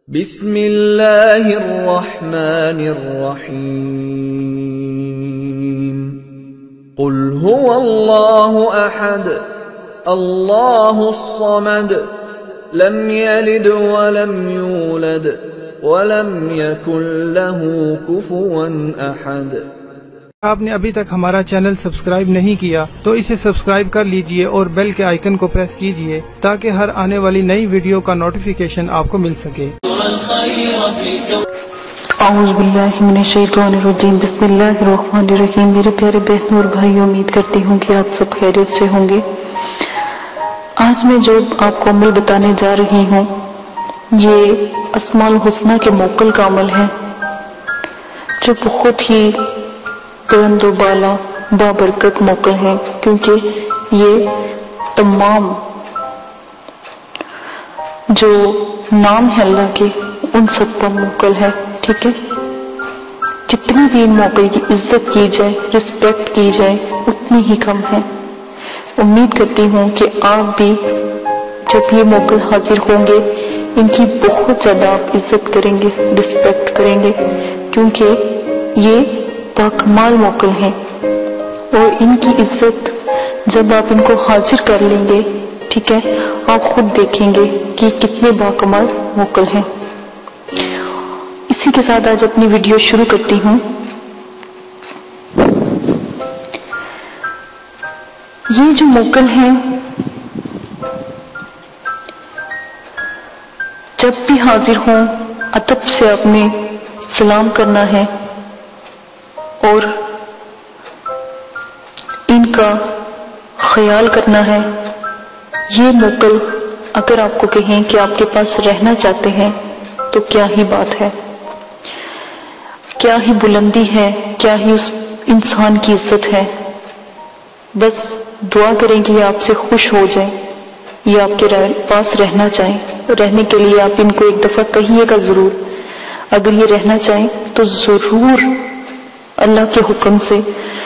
بسم اللہ الرحمن الرحیم قل هو اللہ احد اللہ الصمد لم یلد ولم یولد ولم یکن له کفوا احد۔ آپ نے ابھی تک ہمارا چینل سبسکرائب نہیں کیا تو اسے سبسکرائب کر لیجئے اور بیل کے آئیکن کو پریس کیجئے تاکہ ہر آنے والی نئی ویڈیو کا نوٹیفیکیشن آپ کو مل سکے۔ اعوذ باللہ من الشیطان الرجیم، بسم اللہ الرحمن الرحیم۔ میرے پیارے بہنوں اور بھائیوں، امید کرتی ہوں کہ آپ سب خیریت سے ہوں گے۔ آج میں جو آپ کو عمل بتانے جا رہی ہوں یہ اسماء الحسنہ کے موکل کا عمل ہے، جو بہت ہی بلند و بالا بابرکت موکل ہے، کیونکہ یہ تمام جو نام ہے اللہ کے ان سب پر موکل ہے، ٹھیک ہے۔ جتنی بھی ان موکل کی عزت کی جائے، رسپیکٹ کی جائے، اتنی ہی کم ہے۔ امید کرتی ہوں کہ آپ بھی جب یہ موکل حاضر ہوں گے ان کی بہت زیادہ آپ عزت کریں گے، رسپیکٹ کریں گے، کیونکہ یہ باکمال موکل ہیں، اور ان کی عزت جب آپ ان کو حاضر کر لیں گے، ٹھیک ہے، آپ خود دیکھیں گے کہ کتنے باکمال موکل ہیں۔ اسی کے ساتھ آج اپنی ویڈیو شروع کرتی ہوں۔ یہ جو موکل ہیں جب بھی حاضر ہوں ادب سے آپ نے سلام کرنا ہے اور ان کا خیال کرنا ہے۔ یہ موکل اگر آپ کو کہیں کہ آپ کے پاس رہنا چاہتے ہیں تو کیا ہی بات ہے، کیا ہی بلندی ہے، کیا ہی اس انسان کی عزت ہے۔ بس دعا کریں کہ یہ آپ سے خوش ہو جائیں، یہ آپ کے پاس رہنا چاہیں۔ رہنے کے لیے آپ ان کو ایک دفعہ کہیے گا ضرور، اگر یہ رہنا چاہیں تو ضرور اللہ کے حکم سے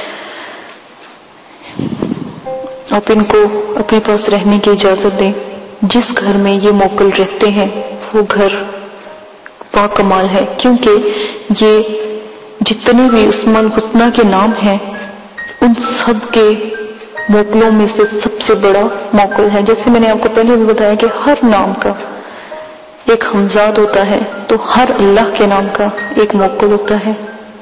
آپ ان کو اپنے پاس رہنے کی اجازت دیں۔ جس گھر میں یہ موکل رہتے ہیں وہ گھر باکمال ہے، کیونکہ یہ جتنے بھی اسماء الحسنہ کے نام ہیں ان سب کے موکلوں میں سے سب سے بڑا موکل ہے۔ جیسے میں نے آپ کو پہلے بھی بتایا کہ ہر نام کا ایک ہمزاد ہوتا ہے، تو ہر اللہ کے نام کا ایک موکل ہوتا ہے۔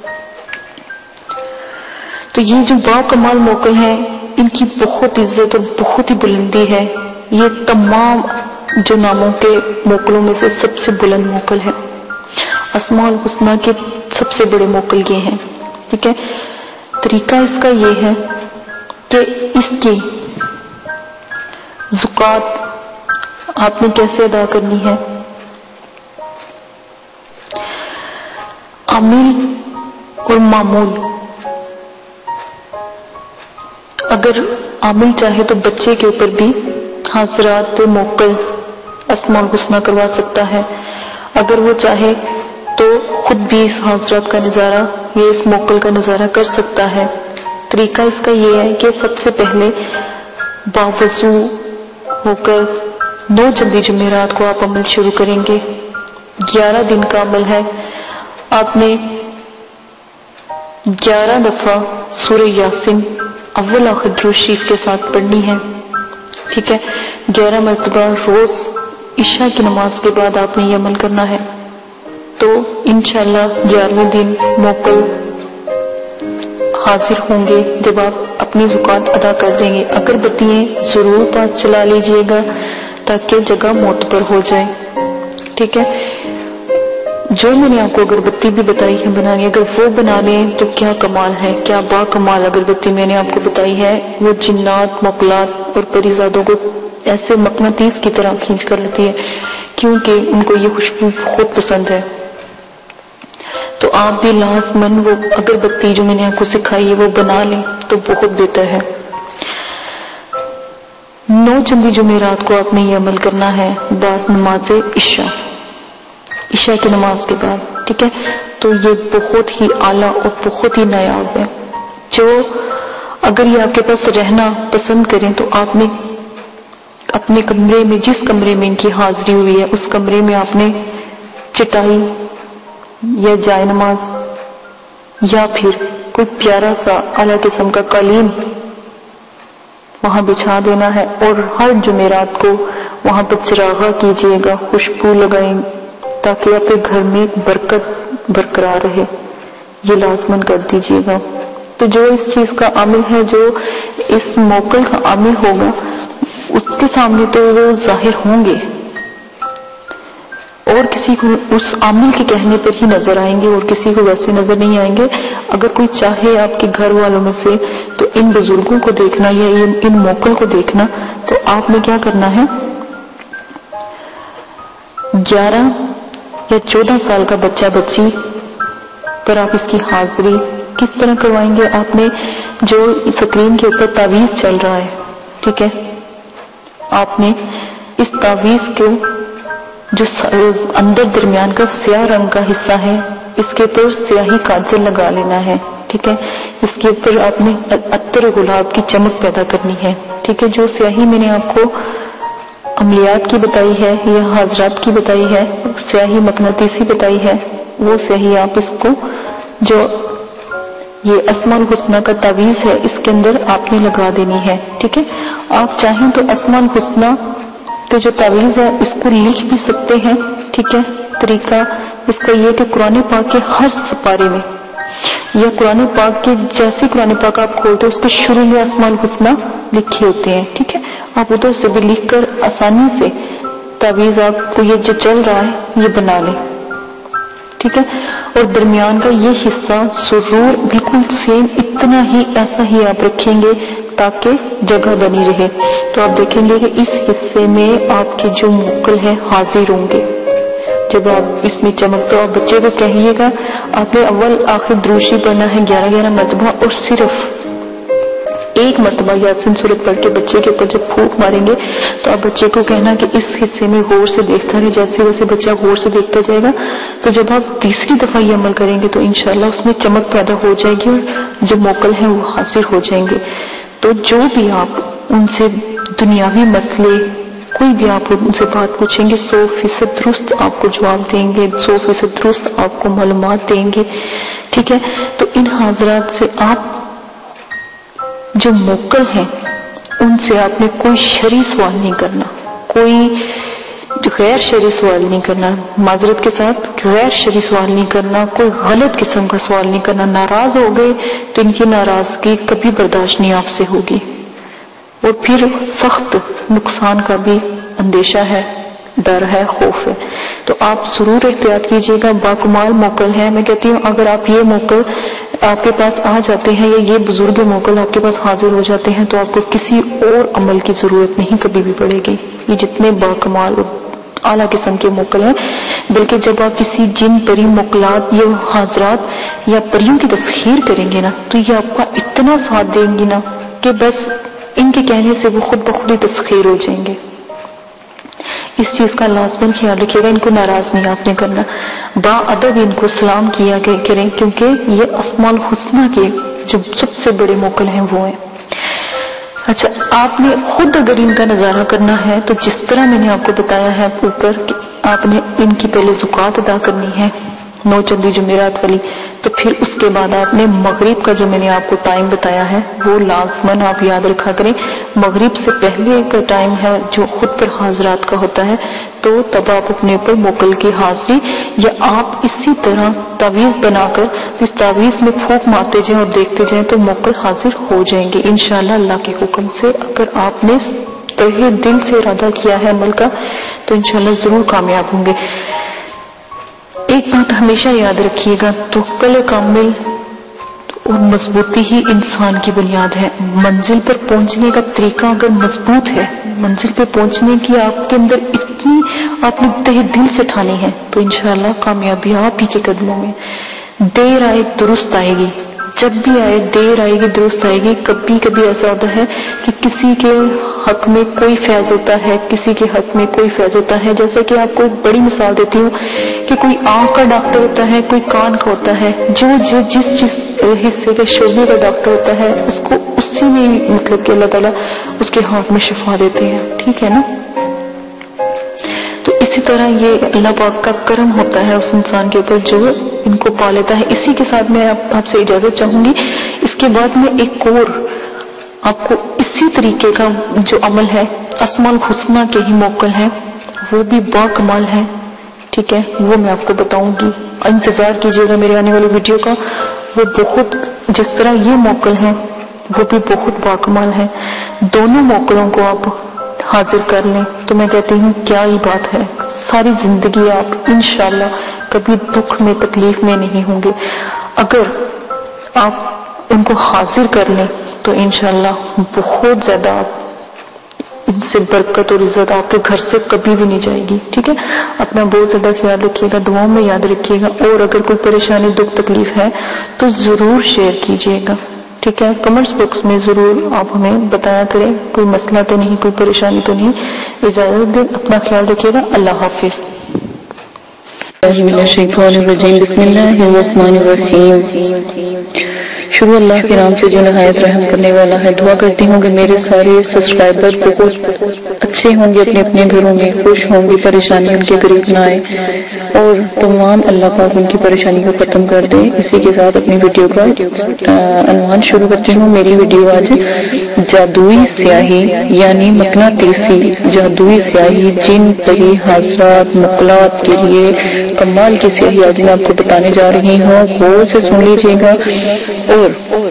تو یہ جو باکمال موکل ہیں ان کی بہت عزت اور بہت ہی بلندی ہے۔ یہ تمام جو ناموں کے موکلوں میں سے سب سے بلند موکل ہے۔ اسماء الحسنہ کے سب سے بڑے موکل یہ ہیں، ٹھیک ہے۔ طریقہ اس کا یہ ہے کہ اس کی زکوٰۃ آپ نے کیسے ادا کرنی ہے۔ عامل اور معمول، اگر عامل چاہے تو بچے کے اوپر بھی حاضرات موکل اسماء الحسنہ کروا سکتا ہے، اگر وہ چاہے تو خود بھی اس حاضرات کا نظارہ، یہ اس موکل کا نظارہ کر سکتا ہے۔ طریقہ اس کا یہ ہے کہ سب سے پہلے باوضو ہو کر 9 جلدی جمعرات کو آپ عمل شروع کریں گے۔ 11 دن کا عمل ہے، آپ نے 11 دفعہ سورہ یاسین اول آخر درود شریف کے ساتھ پڑھنی ہے، ٹھیک ہے۔ 11 مرتبہ روز عشاء کی نماز کے بعد آپ نے یہ عمل کرنا ہے، تو انشاءاللہ 11ویں دن موکل حاضر ہوں گے جب آپ اپنی زکوٰۃ ادا کر دیں گے۔ اگربتیاں ضرور پاس چلا لیجئے گا تاکہ جگہ معتبر ہو جائے، ٹھیک ہے۔ جو میں نے آپ کو اگربتی بھی بتائی ہے بنانی، اگر وہ بنا لیں تو کیا کمال ہے، کیا باکمال اگربتی میں نے آپ کو بتائی ہے۔ وہ جنات، موکلات اور پریزادوں کو ایسے مقناطیس کی طرح کھینچ کر لیتی ہے، کیونکہ ان کو یہ خوشبو بہت پسند ہے۔ تو آپ بھی لازماً وہ اگربتی جو میں نے آپ کو سکھائی ہے وہ بنا لیں تو بہت بہتر ہے۔ 9 چندی جمعرات کو آپ نے یہ عمل کرنا ہے بعد نماز عشاء کی نماز کے بعد، ٹھیک ہے۔ تو یہ بہت ہی اعلیٰ اور بہت ہی نایاب ہے۔ جو اگر یہ آپ کے پاس رہنا پسند کریں تو آپ نے اپنے کمرے میں، جس کمرے میں ان کی حاضری ہوئی ہے اس کمرے میں آپ نے चटाई या जाय नमाज या फिर कोई प्यारा सा आला किस्म का कालीन वहां बिछा देना है, और हर जुमेरात को वहां पर चिरागा कीजिएगा, खुशबू लगाएंगे ताकि आपके घर में एक बरकत बरकरार रहे, ये लाजमन कर दीजिएगा। तो जो इस चीज का आमिल है, जो इस मोकल का आमिल होगा, उसके सामने तो वो जाहिर होंगे और किसी को उस आमिल के कहने पर ही नजर आएंगे और किसी को वैसे नजर नहीं आएंगे। अगर कोई चाहे आपके घर वालों में से तो इन बुजुर्गों को देखना या इन मोकल को देखना, तो आपने क्या करना है, 11 या 14 साल का बच्चा बच्ची पर आप इसकी हाजिरी किस तरह करवाएंगे। आपने जो स्क्रीन के ऊपर तावीज चल रहा है, ठीक है, आपने इस तावीज को जो अंदर दरमियान का स्याह रंग का हिस्सा है, इसके ऊपर स्याही काजल लगा लेना है, ठीक है। इसके ऊपर आपने अत्तर गुलाब की चमक पैदा करनी है, ठीक है। जो स्याही मैंने आपको अमलियात की बताई है या हाजरात की बताई है, स्याही मकनातीसी बताई है, वो स्याही आप इसको जो ये अस्माउल हुस्ना का तावीज है इसके अंदर आपने लगा देनी है, ठीक है। आप चाहें तो अस्माउल हुस्ना तो जो तावीज है इसको लिख भी सकते हैं, ठीक है। तरीका इसका ये कि कुरान पाक के हर सपारे में या कुरान पाक के जैसे कुरान पाक आप खोलते हो उसके शुरू में अस्माउल हुस्ना लिखे होते हैं, ठीक है। आप उधर से भी लिखकर आसानी से तावीज आपको ये जो चल रहा है ये बना लें, ठीक है। और दरमियान का ये हिस्सा सुरूर बिल्कुल सेम इतना ही ऐसा ही आप रखेंगे ताकि जगह बनी रहे। तो आप देखेंगे कि इस हिस्से में आपके जो मोकल है हाजिर होंगे। जब आप इसमें चमकते हो, आप बच्चे को कहिएगा आपने अव्वल आखिर द्रूशी पढ़ना है 11-11 मरतबा, और सिर्फ एक मरतबा यासीन सूरत पढ़ के बच्चे के ऊपर जब फूंक मारेंगे तो आप बच्चे को कहना कि इस हिस्से में गौर से देखता रहे। जैसे जैसे बच्चा गौर से देखता जाएगा तो जब आप तीसरी दफा ये अमल करेंगे तो इंशाल्लाह उसमें चमक पैदा हो जाएगी और जो मोकल है वो हासिल हो जाएंगे। तो जो भी आप उनसे दुनियावी मसले कोई भी आप उनसे बात पूछेंगे 100% दुरुस्त आपको जवाब देंगे, 100% दुरुस्त आपको मालूमात देंगे, ठीक है। तो इन हाजरात से आप जो मोकल हैं उनसे आपने कोई शरई सवाल नहीं करना, कोई गैर शरई सवाल नहीं करना, माजरत के साथ गैर शरई सवाल नहीं करना, कोई गलत किस्म का सवाल नहीं करना। नाराज हो गए तो इनकी नाराजगी कभी बर्दाश्त नहीं आपसे होगी और फिर सख्त नुकसान का भी अंदेशा है, डर है, खौफ है। तो आप जरूर एहतियात कीजिएगा। बाकमाल मोकल है, मैं कहती हूँ अगर आप ये मोकल आपके पास आ जाते हैं या ये बुजुर्ग मोकल आपके पास हाजिर हो जाते हैं तो आपको किसी और अमल की जरूरत नहीं कभी भी पड़ेगी। ये जितने बाकमाल आला किस्म के मोकल हैं, बल्कि जब आप किसी जिन परी मोकलात या हाजरात या परियों की तस्खीर करेंगे ना तो ये आपका इतना साथ देंगी ना कि बस इनके कहने से वो खुद ब खुद ही तस्खीर हो जाएंगे। इस चीज का लाजमन ख्याल रखिएगा, इनको नाराज नहीं आपने करना, बाअदब इनको सलाम किया करें क्योंकि ये अस्माउल हुस्ना के जो सबसे बड़े मोकल हैं वो हैं। अच्छा, आपने खुद अगर इनका नजारा करना है तो जिस तरह मैंने आपको बताया है ऊपर कि आपने इनकी पहले ज़कात अदा करनी है 9 चंदी जुमेरात वाली, तो फिर उसके बाद आपने मगरिब का जो मैंने आपको टाइम बताया है वो लाजमन आप याद रखा करें। मगरिब से पहले का टाइम है जो खुद पर हाजरात का होता है, तो तब आप अपने ऊपर मोकल की हाजिरी या आप इसी तरह तावीज बनाकर इस तावीज में फूंक मारते जाएं और देखते जाएं तो मोकल हाजिर हो जाएंगे इंशाअल्लाह अल्लाह के हुक्म से। अगर आपने तहे दिल से इरादा किया है अमल का तो इंशाअल्लाह जरूर कामयाब होंगे। एक बात हमेशा याद रखिएगा, तवक्कुल कामिल और मजबूती ही इंसान की बुनियाद है। मंजिल पर पहुंचने का तरीका अगर मजबूत है, मंजिल पे पहुंचने की आपके अंदर इतनी आपने तहे दिल से ठानी है तो इंशाअल्लाह कामयाबी आप ही के कदमों में। देर आए दुरुस्त आएगी, जब भी आए देर आएगी दुरुस्त आएगी। कभी कभी ऐसा होता है कि किसी के हक में कोई फैज होता है, किसी के हक में कोई फैज होता है। जैसे कि आपको एक बड़ी मिसाल देती हूँ कि कोई आंख का डॉक्टर होता है, कोई कान का होता है, जो जिस हिस्से के शोबे का डॉक्टर होता है उसको उसी में मतलब कि अल्लाह ताला उसके हाथ में शिफा देते हैं, ठीक है ना। तो इसी اسی طرح یہ اللہ پاک کا کرم ہوتا ہے اس انسان کے اوپر جو ان کو پا لیتا ہے۔ اسی کے ساتھ میں آپ سے اجازت چاہوں گی، اس کے بعد میں ایک اور آپ کو اسی طریقے کا جو عمل ہے، اسماء الحسنہ کے ہی موکل ہے، وہ بھی با کمال ہے، ٹھیک ہے، وہ میں آپ کو بتاؤں گی، انتظار کیجیے گا میرے آنے والی ویڈیو کا۔ وہ بہت، جس طرح یہ موکل ہے وہ بھی بہت با کمال ہے، دونوں موکلوں کو آپ حاضر کر لیں تو میں کہتی ہوں کیا ہی بات ہے، ساری زندگی آپ انشاءاللہ کبھی دکھ میں تکلیف میں نہیں ہوں گے۔ اگر آپ ان کو حاضر کر لیں تو انشاءاللہ بہت زیادہ آپ ان سے برکت اور عزت آپ کے گھر سے کبھی بھی نہیں جائے گی، ٹھیک ہے۔ اپنا بہت زیادہ خیال رکھیے گا، دعاؤں میں یاد رکھیے گا، اور اگر کوئی پریشانی دکھ تکلیف ہے تو ضرور شیئر کیجیے گا، ٹھیک ہے۔ کمنٹس باکس میں ضرور آپ ہمیں بتایا کریں، کوئی مسئلہ تو نہیں، کوئی پریشانی تو نہیں۔ اجازت دیں، اپنا خیال رکھیے گا، اللہ حافظ۔ بسم اللہ الرحمن الرحیم۔ شروع اللہ کے نام سے جو نہایت رحم کرنے والا ہے۔ دعا کرتی ہوں کہ میرے سارے سبسکرائبر بہت اچھے ہوں گے، اپنے اپنے گھروں میں خوش ہوں گے، پریشانی ان کے قریب نہ آئے، اور تمام اللہ پاک ان کی پریشانی کو ختم کر دے۔ اسی کے ساتھ اپنی ویڈیو کا عنوان شروع کرتی ہوں۔ میری ویڈیو آج جادوئی سیاہی یعنی مقناطیسی جادوئی سیاہی، جن پری حاضرات مقلات کے لیے کمال کی سیاہی آج میں آپ کو بتانے جا رہی ہوں، غور سے سن لیجیے گا۔ اور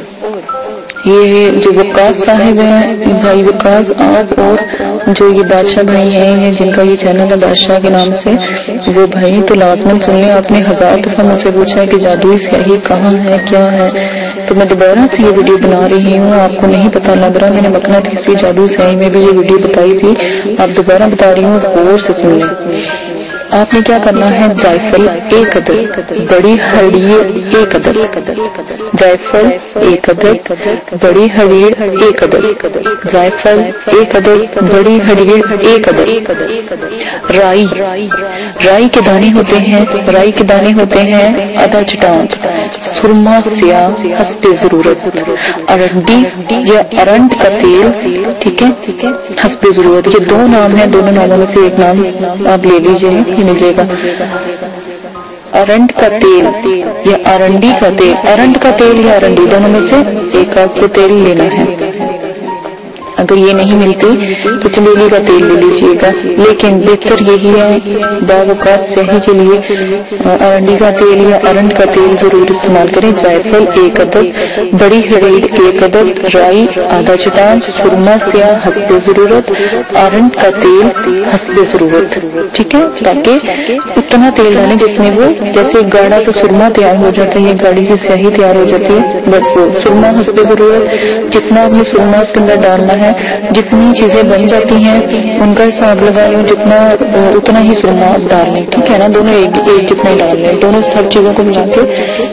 یہ جو وقاص صاحب ہیں، بھائی وقاص، آپ اور جو یہ بادشاہ بھائی ہیں جن کا یہ چینل ہے بادشاہ کے نام سے، وہ بھائی تو لازماً سن لیں۔ آپ نے 1000 دفعہ مجھ سے پوچھا ہے کہ جادوئی سیاہی کہاں ہے، کیا ہے، تو میں دوبارہ سے یہ ویڈیو بنا رہی ہوں۔ آپ کو نہیں پتا لگ رہا، میں نے مقناطیسی جادوئی سیاہی میں بھی یہ ویڈیو بتائی تھی، آپ دوبارہ بتا رہی ہوں، غور سے سن لیں۔ آپ نے کیا کرنا ہے، جائفل 1 عدد، بڑی ہڑیر 1 عدد، جائفل 1 عدد، بڑی ہڑیر 1 عدد، جائفل 1 عدد، بڑی ہڑیر 1 عدد، رائی کے دانے ہوتے ہیں، رائی کے دانے ہوتے ہیں آدھا چٹانچ، سرما سیاہ حسب ضرورت، ارنڈی یا ارنڈ کا تیل، ٹھیک ہے، حسب ضرورت۔ یہ 2 نام ہیں، دونوں ناموں میں سے ایک نام آپ لے لیجئے، یہ ملے گا۔ ارنڈ کا تیل یا ارنڈی کا تیل، ارنڈ کا تیل یا ارنڈی دونوں میں سے ایک آپ کو تیل لینا ہے۔ اگر یہ نہیں ملتی تو چمیلی کا تیل لے لیجیے گا، لیکن بہتر یہی ہے باوقات سیاہی کے لیے ارنڈی کا تیل یا ارنڈ کا تیل ضرور استعمال کریں۔ جائفل 1 عدد، بڑی ہڑیر 1 عدد، رائی آدھا چٹانچ، سرما سیاہ حسب ضرورت، ارنڈ کا تیل حسب ضرورت، ٹھیک ہے، تاکہ اتنا تیل ڈالیں جس میں وہ جیسے گاڑا سے سرما تیار ہو جاتا ہے، گاڑی سے سیاہی تیار ہو جاتی ہے، بس وہ سرما حسب ضرورت، جتنا آپ نے سرما اس کے اندر ڈالنا ہے، جتنی چیزیں بن جاتی ہیں ان کا حساب لگا لیں، جتنا اتنا ہی سرما ڈال لیں، ٹھیک ہے نا، دونوں ایک جتنا ہی ڈال لیں، دونوں سب چیزوں کو ملا کے،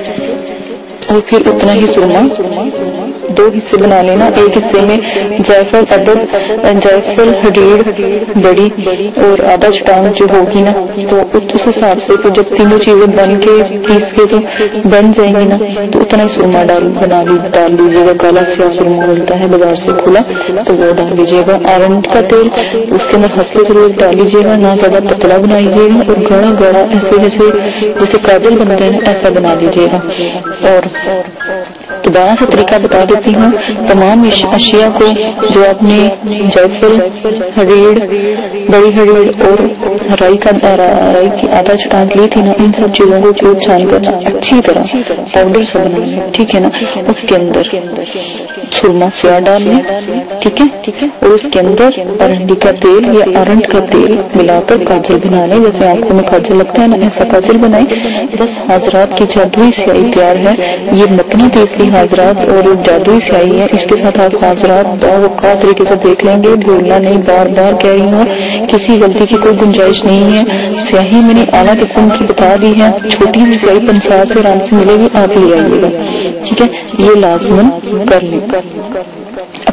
اور پھر اتنا ہی سرما 2 حصے بنا لینا۔ ایک حصے میں جائفل عدد، جائفل ہڑیر بڑی اور آدھا چٹان جو ہوگی نا، تو اس حساب سے تو جب تینوں چیزیں بن کے پیس کے تو بن جائیں گی نا، تو اتنا ہی سرما ڈال لیجیے گا۔ کالا سیاہ سرما ملتا ہے بازار سے کھلا، تو وہ ڈال لیجیے گا۔ ارنڈ کا تیل اس کے اندر حسب ضرورت ڈال لیجیے گا، نہ زیادہ پتلا بنائیے گا، اور گاڑا گاڑا ایسے جیسے کاجل بنتا ہے ایسا بنا دیجیے گا۔ اور دوبارہ سے طریقہ بتا دیتی ہوں، تمام اشیاء کو جو آپ نے جائفل ہڑیر، بڑی ہڑیر اور رائی کی آدھا چٹان لی تھی نا، ان سب چیزوں کو چوٹ چھان کر اچھی طرح پاؤڈر سے بنانا، ٹھیک ہے نا۔ اس کے اندر سرما سیاہ ڈال لیں، ٹھیک ہے، اور اس کے اندر ارنڈی کا تیل یا ارنڈ کا تیل ملا کر کاجل بنا لیں، جیسے آنکھوں میں کاجل لگتا ہے نا، ایسا کاجل بنائیں۔ بس حاضرات کی جادوئی سیاہی تیار ہے۔ یہ مقناطیسی حاضرات اور جادوئی سیاہی ہے، اس کے ساتھ آپ حاضرات باوقار طریقے سے دیکھ لیں گے، بھولنا نہیں، بار بار کہہ رہی ہوں، کسی غلطی کی کوئی گنجائش نہیں ہے۔ سیاہی میں نے اعلیٰ قسم کی بتا دی ہے، چھوٹی سی سیاہی 50 سے آرام سے ملے گی، آپ لے آئیے گا، ٹھیک ہے، یہ لازماً کر لیں۔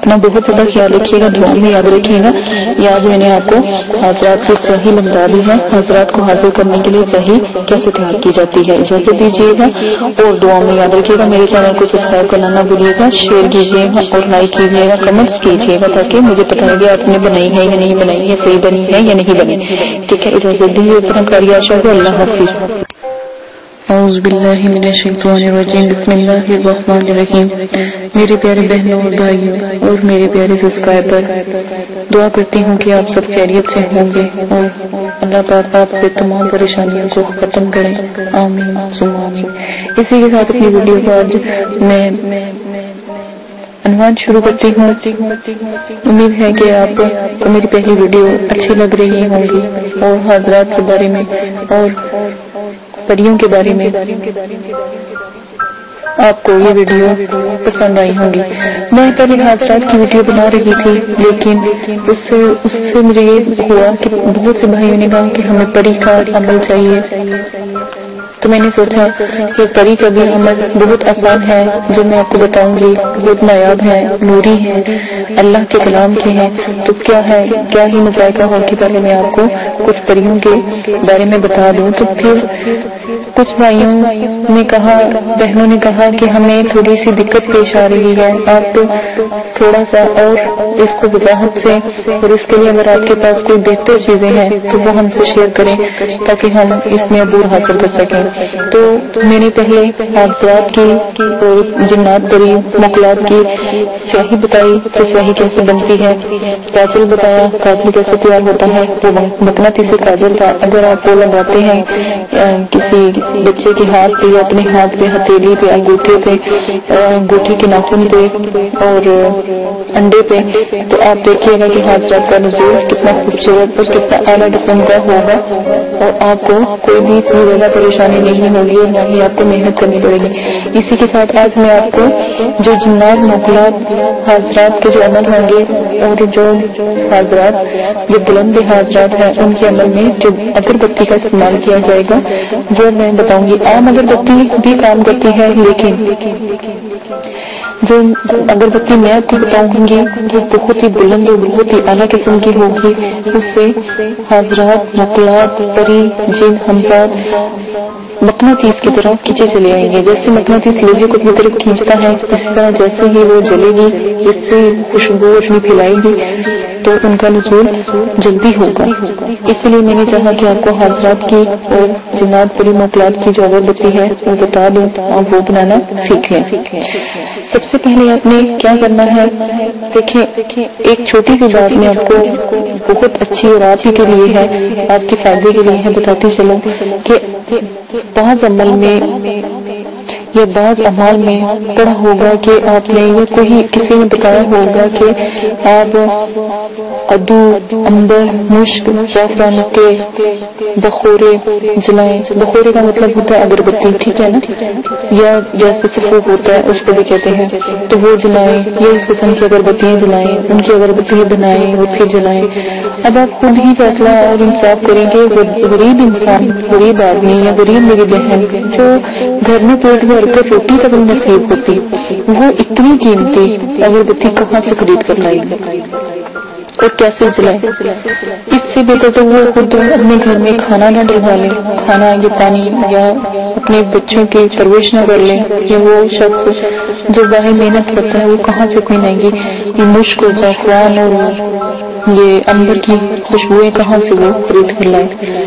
अपना बहुत ज्यादा ख्याल रखिएगा, दुआ में याद रखिएगा। याद मैंने आपको हाजरात की सही बता दी है, हाजरात को हाजिर करने के लिए सही कैसे तैयार की जाती है। इजाजत दीजिएगा और दुआ में याद रखिएगा। मेरे चैनल को सब्सक्राइब करना ना भूलिएगा, शेयर कीजिएगा और लाइक कीजिएगा, कमेंट्स कीजिएगा ताकि मुझे पता लगे आपने बनाई है या नहीं बनाई है, सही बनी है या नहीं बनी। ठीक है, इजाजत दीजिए, अपना कार्य आशा को। अल्लाह हाफिज। औज़ुबिल्लाहि मिनश्शैतानिर्रजीम, बिस्मिल्लाहिर्रहमानिर्रहीम। मेरे प्यारे बहनों और भाइयों और मेरे प्यारे सब्सक्राइबर, दुआ करती हूँ कि आप सब खैरियत से होंगे और अल्लाह पाक आपके तमाम परेशानियों को खत्म करें। आमीन सुम्मा आमीन। इसी के साथ अपनी वीडियो को आज मैं अनुवाद शुरू करती हूँ। उम्मीद है कि आपको मेरी पहली वीडियो अच्छी लग रही होंगी और हाजरात के बारे में और परियों के बारे में आपको ये वीडियो पसंद आई होंगी। मैं पहले हाजरात की वीडियो बना रही थी, लेकिन उससे मुझे ये हुआ कि बहुत से भाइयों ने कहा कि हमें परी का अमल चाहिए, तो मैंने सोचा कि परी का भी अमल बहुत आसान है, जो मैं आपको बताऊंगी बहुत नायाब है, नूरी है, अल्लाह के कलाम के हैं। तो क्या है, क्या ही मज़ायका हो कि पहले मैं आपको कुछ परियों के बारे में बता दूं। तो फिर कुछ भाइयों ने कहा, बहनों ने कहा कि हमें थोड़ी सी दिक्कत पेश आ रही है, आप तो थोड़ा सा और इसको वजाहत से, और इसके लिए अगर आपके पास कोई बेहतर चीजें हैं तो वो हमसे शेयर करें ताकि हम इसमें अबूर हासिल कर सकें। तो मैंने पहले हाजरात की और जिन्नात परी मुकलात की स्याही बताई कि स्याही कैसे बनती है, काजल बताया काजल कैसे तैयार होता है। वो मकनातीसी काजल था, अगर आप वो लगाते हैं किसी बच्चे के हाथ पे या अपने हाथ पे, हथेली पे, अंगूठे पे, अंगूठे के नाखून पे और अंडे पे, तो आप देखिएगा कि हाजरात का नज़ूर कितना खूबसूरत और कितना आला किस्म का होगा और आपको कोई भी इतनी ज्यादा परेशानी नहीं होगी और ना ही आपको मेहनत करनी पड़ेगी। इसी के साथ आज मैं आपको जो जिन्नात मुकलात हाजरात के जो अमल होंगे और जो हाजरात जो बुलंद हाजरात हैं उनके अमल में जो अगरबत्ती का इस्तेमाल किया जाएगा वो मैं बताऊंगी। आम अगरबत्ती भी काम करती है, लेकिन जो अगरबत्ती मैं आपको बताऊंगी वो बहुत ही बुलंद और बहुत ही आला किस्म की होगी। उससे हाजरात मुकलात परी जिन हमजात मकनातीस की तरफ खींचे चले आएंगे। जैसे मकनातीस लोहे को अपनी तरफ खींचता है, इस तरह जैसे ही वो जलेगी, जिससे खुशबू अपनी फैलाएगी, तो उनका नुज़ूल जल्दी होगा। इसलिए मैंने चाहा कि आपको हाजरात की और जिन्नात परी मुकलात की जो अगरबत्ती है वो बता दूं, आप वो बनाना सीख लें। सबसे पहले आपने क्या करना है, देखिए एक छोटी सी बात मैं आपको बहुत अच्छी और आप ही के लिए है, आपके फायदे के लिए है, बताती चलूं कि बाज़ अमल में या बाज़ अमाल में पढ़ा होगा कि आपने या कोई किसी ने बताया होगा कि आप कद्दू, अंबर, मुश्क, ज़ाफ़रान के बखोरे जलाएं। बखोरे का मतलब होता है अगरबत्ती, ठीक है ना, या जैसे सफूफ होता है उसको भी कहते हैं, तो वो जलाएं या इस किस्म की अगरबत्तियां जलाएं, उनकी अगरबत्तियां बनाएं और फिर जलाएं। अब आप खुद ही फैसला और इंसाफ करेंगे। गरीब इंसान, गरीब आदमी या गरीब मेरी बहन जो घर में पेट भरकर रोटी तक नसीब होती, वो इतनी कीमती अगरबत्ती कहाँ से खरीद कर लाएगी और कैसे जलाए। इससे बेहतर तो वो खुद अपने घर में खाना ना डलवा ले, खाना या पानी या अपने बच्चों की परवरिश ना कर ले। या वो शख्स जो बाहर मेहनत करता है वो कहाँ से इतनी महंगी मुश्क और ज़ाफ़रान और ये अंबर की खुशबुएं कहाँ से वो खरीद कर लाए।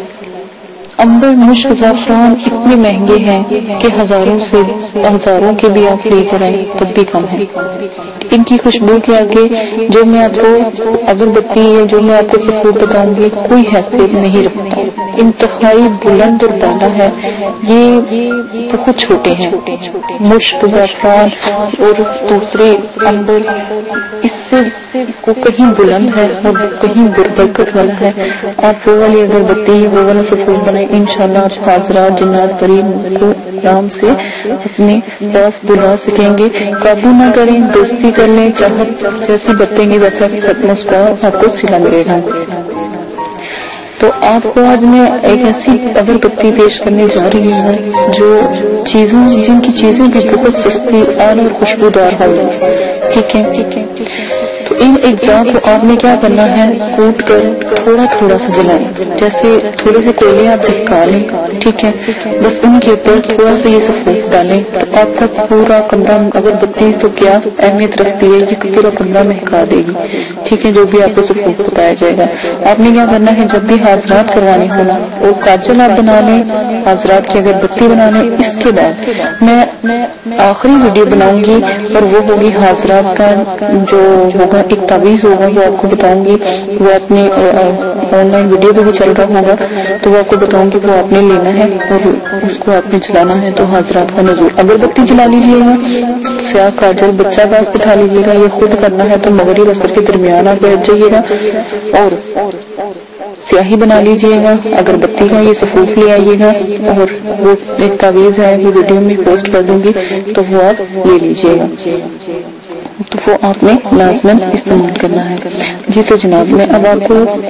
अंबर, मुश्क, ज़ाफ़रान इतने महंगे हैं कि हजारों के भी आप लेकर आए तब भी कम है। इनकी खुशबू के आगे जो मैं आपको अगरबत्ती या जो मैं आपको सफूफ बताऊंगी कोई हैसियत नहीं रखता। इंतहाई बुलंद और बाला है, ये बहुत छोटे हैं। मुश्क, ज़ाफ़रान और दूसरे अंबर इससे वो कहीं बुलंद है और कहीं बरकत वाला है। आप वो वाली अगरबत्ती, वो वाला सफूफ बनाए, इंशाल्लाह आप हाजरात जिन्नात परी को आराम से अपने पास बुला सकेंगे। काबू ना करें, दोस्ती कर लें, चाहत जैसी बरतेंगे वैसा मुस्कुरा आपको सिला मिलेगा। تو آپ کو آج میں ایک ایسی اگربتی پیش کرنے جا رہی ہوں جو جن کی چیزیں بھی بہت سستی اور خوشبودار ہوگی، ٹھیک ہے؟ تو ان اجزاء کو آپ نے کیا کرنا ہے، کوٹ کر تھوڑا تھوڑا سا جلائیں، جیسے تھوڑے سے کوئلے آپ دہکا لیں، ٹھیک ہے؟ بس ان کے اوپر تھوڑا سا یہ سفید ڈالیں تو آپ کا پورا کمرہ، اگربتی تو کیا اہمیت رکھتی ہے، یہ پورا کمرہ مہکا دے گی، ٹھیک ہے؟ جو بھی آپ کو سفید بتایا جائے گا، آپ نے کیا کرنا ہے، جب بھی حاضرات کروانے ہونا اور کاجل آپ بنا لیں، حاضرات کی اگربتی بنا لیں، اس کے بعد میں آخری ویڈیو بناؤں گی اور وہ ہوگی حاضرات کا جو ہوگا ایک تعویذ ہوگا، وہ آپ کو بتاؤں گی، وہ اپنے آن لائن ویڈیو پہ بھی چل رہا ہوگا تو وہ آپ کو بتاؤں گی، وہ آپ نے لینا ہے اور اس کو آپ نے جلانا ہے۔ تو حاضرات کا نزول، اگربتی جلا لیجیے گا، سیاہ کاجل بچہ پاس بٹھا لیجیے گا، یہ خود کرنا ہے تو مغرب عصر کے درمیان آپ بیٹھ جائیے گا اور سیاہی بنا لیجیے گا، اگربتی کا یہ سفوف لے آئیے گا اور وہ ایک تعویذ ہے، وہ ویڈیو میں پوسٹ کر دوں گی تو وہ آپ لے لیجیے گا، تو وہ آپ نے لازماً استعمال کرنا ہے۔ جی تو جناب، میں اب آپ کو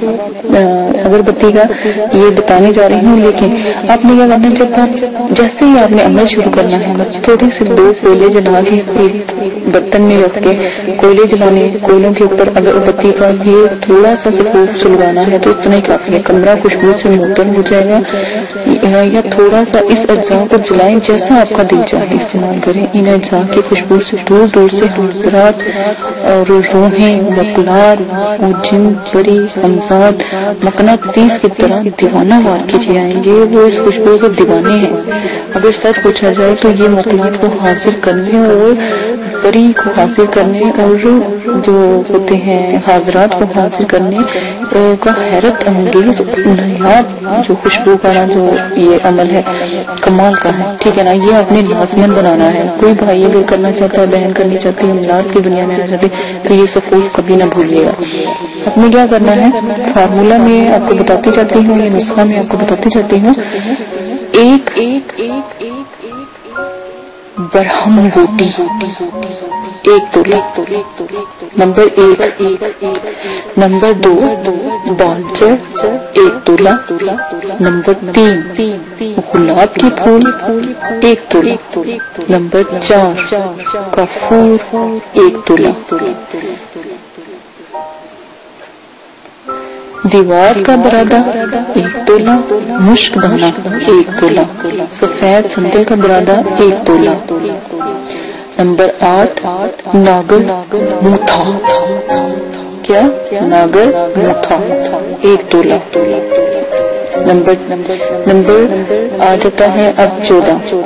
اگربتی کا یہ بتانے جا رہی ہوں، لیکن آپ نے کیا کرنا ہے، جب آپ جیسے ہی آپ نے عمل شروع کرنا ہے، تھوڑے سے 2 کوئلے جلا کے ایک برتن میں رکھ کے کوئلے جلانے، کوئلوں کے اوپر اگربتی کا یہ تھوڑا سا سفوف سلوانا ہے تو اتنا ہی کافی ہے، کمرہ خوشبو سے معطر ہو جائے گا۔ یا تھوڑا سا اس اجزاء کو جلائیں، جیسا آپ کا دل چاہے استعمال کریں، ان اجزاء کی خوشبو سے دور دور سے حاضرات اور روحیں، مقلات اور جن پری ہمزاد مقناطیس کی طرح دیوانہ وار کیجیے آئیں گے، وہ اس خوشبو کے دیوانے ہیں۔ اگر سچ پوچھا جائے تو یہ مقلات کو حاصل کرنے اور پری کو حاصل کرنے اور جو ہوتے ہیں حاضرات کو حاصل کرنے کا حیرت انگیز نایاب جو خوشبو کا جو یہ عمل ہے، کمال کا ہے، ٹھیک ہے نا؟ یہ آپ نے لازماً بنانا ہے۔ کوئی بھائی اگر کرنا چاہتا ہے، بہن کرنی چاہتی ہے، املاک کی دنیا میں آنا چاہتی ہے تو یہ سفوف کبھی نہ بھولیے گا۔ آپ نے کیا کرنا ہے، فارمولہ میں آپ کو بتاتی جاتی ہوں، یہ نسخہ میں آپ کو بتاتی جاتی ہوں، ایک برہم بوٹی 1 تولہ، نمبر 1، نمبر 2 بالچر 1 تولہ، نمبر 3 گلاب کے پھول 1 تولہ، نمبر 4 کافور 1 تولہ، دیوار کا برادہ 1 تولہ، مشک دانہ 1 تولہ، سفید سندل کا برادہ 1 تولہ، نمبر 8 ناگر موتھا، کیا ناگر موتھا 1 تولہ، نمبر آ جاتا ہے اب 14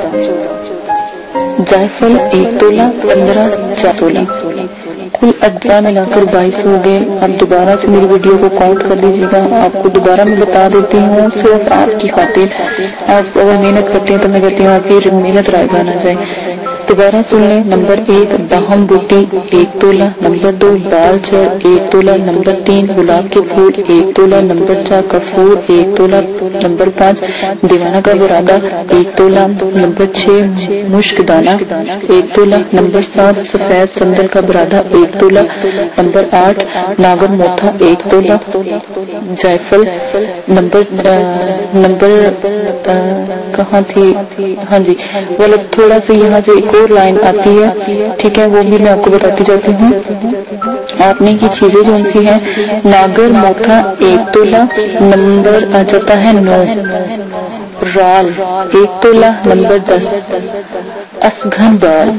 جائفل 1 تولہ، 15 4 تولہ، کل اجزاء ملا کر 22 ہو گئے۔ اب دوبارہ سے میری ویڈیو کو کاؤنٹ کر لیجیے گا، آپ کو دوبارہ میں بتا دیتی ہوں صرف آپ کی خاطر، آپ اگر محنت کرتے ہیں تو میں کہتی ہوں آپ کی محنت رائگاں نہ جائے۔ دوبارہ سن لیں، نمبر 1 باہم بوٹی 1 تولہ، نمبر 2 بال چر 1 تولہ، نمبر 3 گلاب کے پھول 1 تولہ، نمبر 4 کفور 1 تولہ، نمبر 5 دیوانہ کا برادہ 1 تولہ، نمبر 6 مشک دانہ 1 تولہ، نمبر 7 سفید سندل کا برادہ 1 تولہ، نمبر 8 ناگر موتھا 1 تولہ، جائفل نمبر کہاں تھی، ہاں جی غلط، تھوڑا سا یہاں سے ایک اور لائن آتی ہے، ٹھیک ہے، وہ بھی میں آپ کو بتاتی جاتی ہوں۔ آپ نے کی چیزیں جو سی ہیں، ناگر موتھا 1 تولہ، نمبر آ جاتا ہے 9، رال 1 تولہ، نمبر 10 اسگھن بال،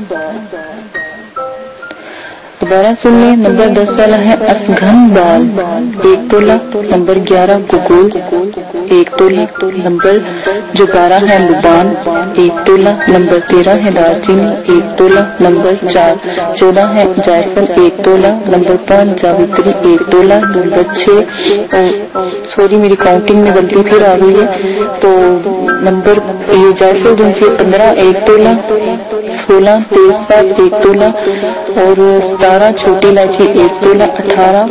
دوبارہ سن لیں، نمبر 10 والا ہے اسگھن بال 1 تولہ، نمبر 11 گگول 1 تولہ، نمبر جو 12 ہے لبان 1 تولہ، نمبر 13 ہے دار چینی 1 تولہ، نمبر 14 ہے جائفل 1 تولہ، نمبر 5 جاوتری 1 تولہ، نمبر 6 سوری میری کاؤنٹنگ میں غلطی پھر آ گئی ہے، تو نمبر یہ جائفل جن سے 15 1 تولہ، 16 تیزپات 1 تولہ، اور 17 چھوٹی الائچی 1 تولہ، 18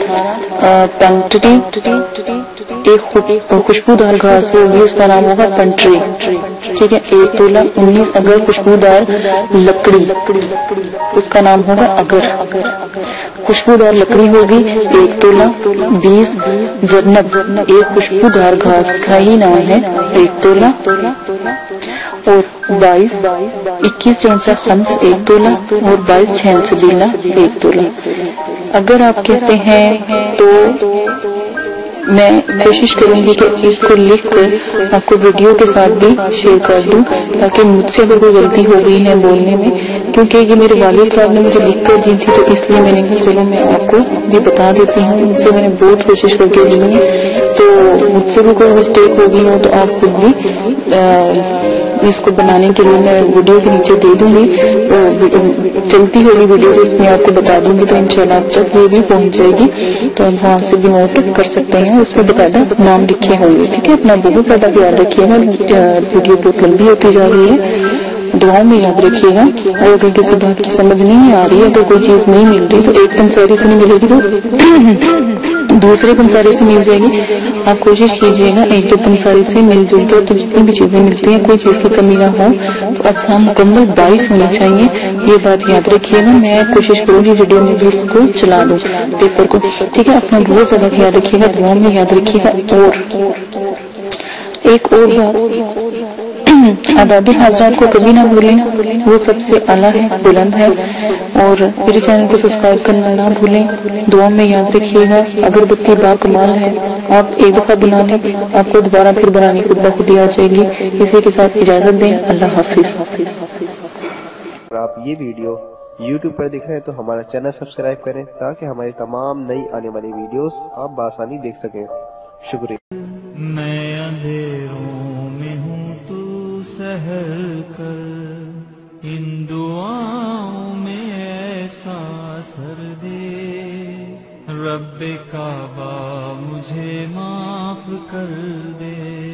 پنٹری ایک خوشبودار گھاس ہوگی، اس کا نام ہوگا پنٹری ٹھیک ہے 1 تولہ 19 اگر خوشبودار لکڑی، اس کا نام ہوگا اگر، خوشبودار لکڑی ہوگی 1 تولہ، 20 زرنب 1 خوشبودار گھاس کا ہی نام ہے 1 تولہ، اور 21 چونسا خمس 1 تولہ، اور 22 چھین سبیلہ 1 تولہ۔ اگر آپ کہتے ہیں تو میں کوشش کروں گی کہ اس کو لکھ کر آپ کو ویڈیو کے ساتھ بھی شیئر کر دوں، تاکہ مجھ سے اگر کوئی غلطی ہو گئی ہے بولنے میں، کیونکہ یہ میرے والد صاحب نے مجھے لکھ کر دی تھی، تو اس لیے میں نے کہا چلو میں آپ کو بھی بتا دیتی ہوں۔ ان سے میں نے بہت کوشش کر کے لی ہے، تو مجھ سے بھی کوئی مسٹیک ہو گئی ہو تو آپ خود بھی اس کو بنانے کے لیے میں ویڈیو کے نیچے دے دوں گی، چلتی ہوگی ویڈیو تو اس میں آپ کو بتا دوں گی، تو انشاءاللہ اب تک یہ بھی پہنچ جائے گی، تو آپ وہاں سے بھی نوٹ کر سکتے ہیں، اس میں باقاعدہ نام لکھے ہوں گے، ٹھیک ہے۔ اپنا بہت زیادہ خیال رکھیے گا، ویڈیو بہت لمبی ہوتی جا رہی ہے، دعاؤں میں یاد رکھیے گا، اور اگر کسی بات کی سمجھ نہیں آ رہی ہے، اگر کوئی چیز نہیں مل رہی تو ایک پنساری سے نہیں ملے گی تو دوسرے پنساری سے مل جائے گی، آپ کوشش کیجئے گا 1-2 پنساری سے مل جل کے، تو جتنی بھی چیزیں ملتی ہیں کوئی چیز کی کمی نہ ہو، تو اچھا مکمل 22 ہونا چاہیے، یہ بات یاد رکھیے گا۔ میں کوشش کروں گی ویڈیو میں بھی اس کو چلا دوں پیپر کو، ٹھیک ہے۔ اپنا بہت زیادہ خیال رکھیے گا، دعاؤں میں یاد رکھیے گا۔ اور ایک اور بات، آداب حضرات کو کبھی نہ بھولیں، وہ سب سے اعلیٰ ہے، بلند ہے، اور میرے چینل کو سبسکرائب کرنا نہ بھولیں، دعا میں یاد رکھیے گا۔ اگربتی با کمال ہے، آپ ایک دفعہ بنا لیں، آپ کو دوبارہ پھر بنانے خود بخود آ جائے گی۔ اسی کے ساتھ اجازت دیں، اللہ حافظ۔ اگر آپ یہ ویڈیو YouTube پر دیکھ رہے ہیں تو ہمارا چینل سبسکرائب کریں، تاکہ ہماری تمام نئی آنے والی ویڈیوز آپ بآسانی دیکھ سکیں۔ شکریہ۔ میں اندھیروں میں ہوں تو سحر کر، ان دعاؤں میں ایسا اثر دے، رب کعبہ مجھے معاف کر دے۔